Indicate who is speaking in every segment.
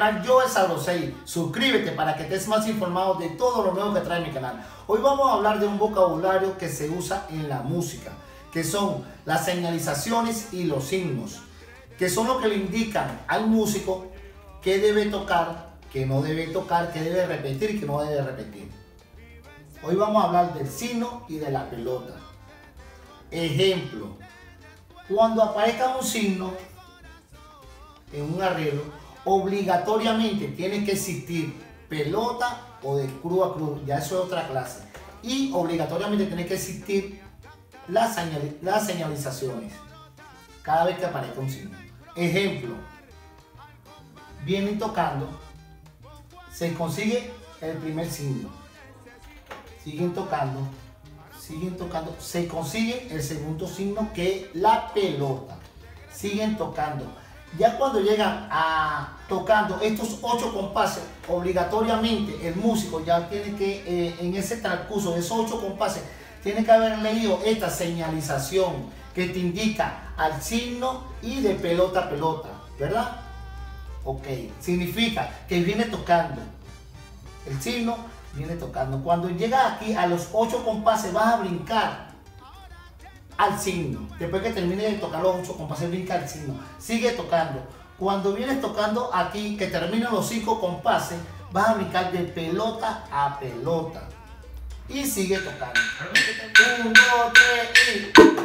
Speaker 1: canal Joel Sabrosei. Suscríbete para que estés más informado de todo lo nuevo que trae mi canal. Hoy vamos a hablar de un vocabulario que se usa en la música, que son las señalizaciones y los signos, que son lo que le indican al músico qué debe tocar, qué no debe tocar, qué debe repetir y qué no debe repetir. Hoy vamos a hablar del signo y de la pelota. Ejemplo, cuando aparezca un signo en un arreglo, obligatoriamente tiene que existir pelota o de cruz a cruz, ya eso es otra clase. Y obligatoriamente tiene que existir las señalizaciones cada vez que aparezca un signo. Ejemplo, vienen tocando, se consigue el primer signo, siguen tocando, se consigue el segundo signo, que es la pelota, siguen tocando. Ya cuando llegan a tocando estos 8 compases, obligatoriamente el músico ya tiene que, en ese transcurso de esos 8 compases, tiene que haber leído esta señalización que te indica al signo y de pelota a pelota, ¿verdad? Ok, significa que viene tocando, el signo viene tocando. Cuando llega aquí a los 8 compases vas a brincar al signo. Después que termine de tocar los 8 compases, brinca al signo, sigue tocando. Cuando vienes tocando aquí, que terminan los 5 compases, vas a brincar de pelota a pelota y sigue tocando. 1, 2, 3 y...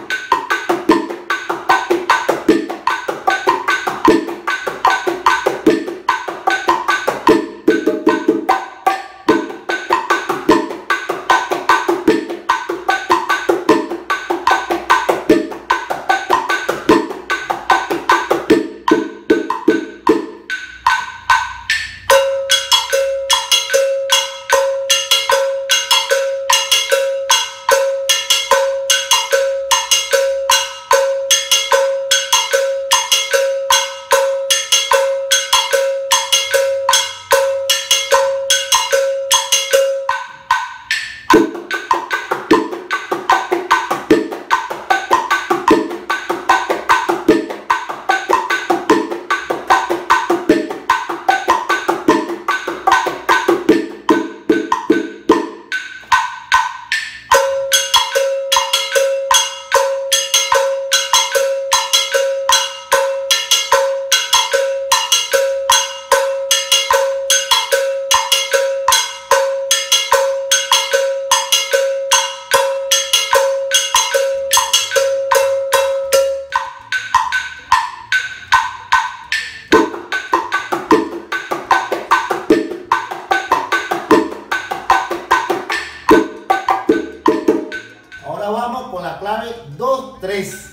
Speaker 1: Vamos con la clave 2, 3.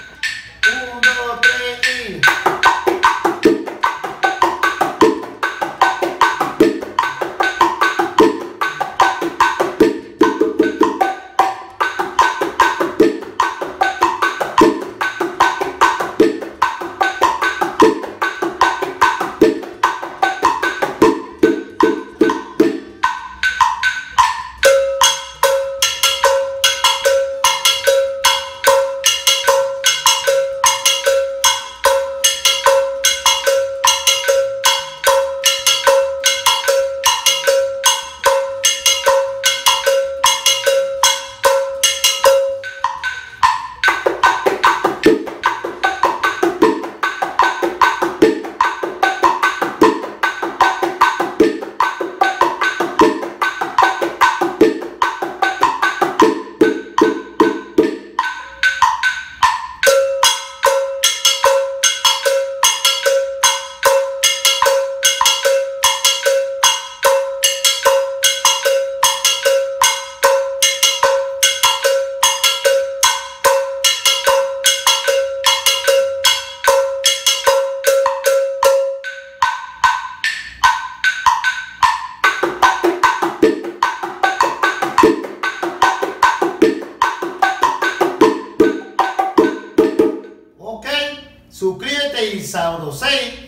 Speaker 1: 1, 2, 3 y... Suscríbete y sabrosei.